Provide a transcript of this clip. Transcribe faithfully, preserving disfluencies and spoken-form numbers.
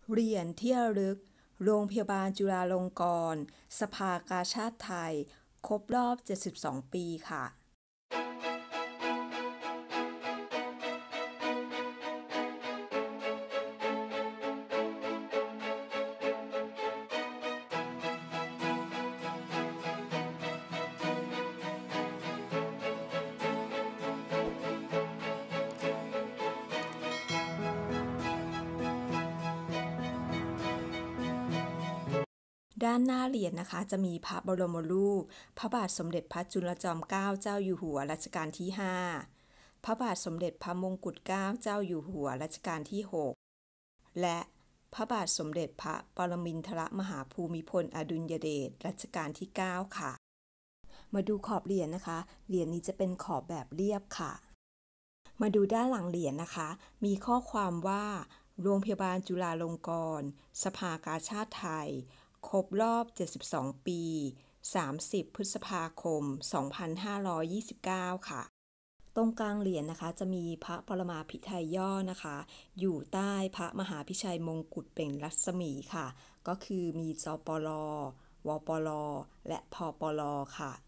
เหรียญที่ระลึกโรงพยาบาลจุฬาลงกรณ์สภากาชาดไทยครบรอบเจ็ดสิบสองปีค่ะด้านหน้าเหรียญนะคะจะมีพระบรมรูปพระบาทสมเด็จพระจุลจอมเกล้าเจ้าอยู่หัวรัชกาลที่ห้าพระบาทสมเด็จพระมงกุฎเกล้าเจ้าอยู่หัวรัชกาลที่หกและพระบาทสมเด็จพระปรมินทรมหาภูมิพลอดุลยเดชรัชกาลที่เก้าค่ะมาดูขอบเหรียญนะคะเหรียญนี้จะเป็นขอบแบบเรียบค่ะมาดูด้านหลังเหรียญนะคะมีข้อความว่าโรงพยาบาลจุฬาลงกรณ์สภากาชาดไทยครบรอบเจ็ดสิบสองปีสามสิบพฤษภาคมสองพันห้าร้อยยี่สิบเก้าค่ะตรงกลางเหรียญนะคะจะมีพระปรมาภิไธยย่อนะคะอยู่ใต้พระมหาพิชัยมงกุฎเปล่งรัศมีค่ะก็คือมีจปลวปลและพปลค่ะ